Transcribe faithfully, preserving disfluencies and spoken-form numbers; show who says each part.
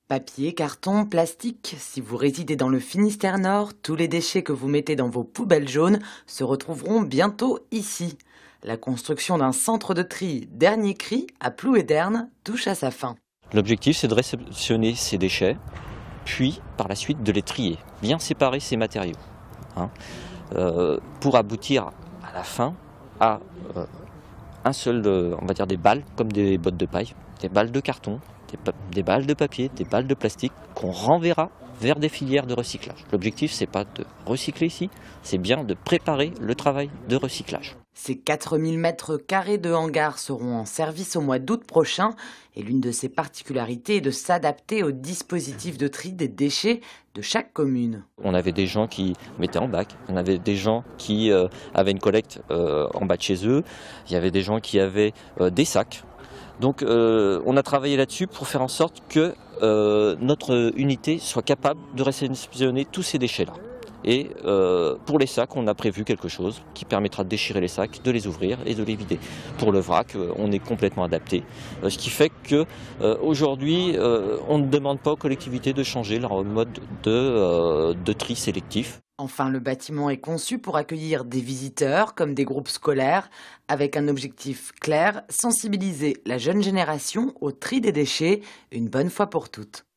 Speaker 1: Papier, carton, plastique, si vous résidez dans le Finistère Nord, tous les déchets que vous mettez dans vos poubelles jaunes se retrouveront bientôt ici. La construction d'un centre de tri Dernier Cri à Plouédern touche à sa fin.
Speaker 2: L'objectif, c'est de réceptionner ces déchets, puis par la suite de les trier, bien séparer ces matériaux, hein, euh, pour aboutir à la fin à euh, un seul, euh, on va dire des balles, comme des bottes de paille, des balles de carton, des, des balles de papier, des balles de plastique qu'on renverra vers des filières de recyclage. L'objectif, c'est pas de recycler ici, c'est bien de préparer le travail de recyclage.
Speaker 1: Ces quatre mille mètres carrés de hangars seront en service au mois d'août prochain et l'une de ses particularités est de s'adapter au dispositif de tri des déchets de chaque commune.
Speaker 2: On avait des gens qui mettaient en bac, on avait des gens qui euh, avaient une collecte euh, en bas de chez eux, il y avait des gens qui avaient euh, des sacs. Donc euh, on a travaillé là-dessus pour faire en sorte que euh, notre unité soit capable de réceptionner tous ces déchets-là. Et euh, pour les sacs, on a prévu quelque chose qui permettra de déchirer les sacs, de les ouvrir et de les vider. Pour le vrac, euh, on est complètement adapté. Euh, ce qui fait qu'aujourd'hui, euh, euh, on ne demande pas aux collectivités de changer leur mode de, euh, de tri sélectif.
Speaker 1: Enfin, le bâtiment est conçu pour accueillir des visiteurs comme des groupes scolaires avec un objectif clair, sensibiliser la jeune génération au tri des déchets une bonne fois pour toutes.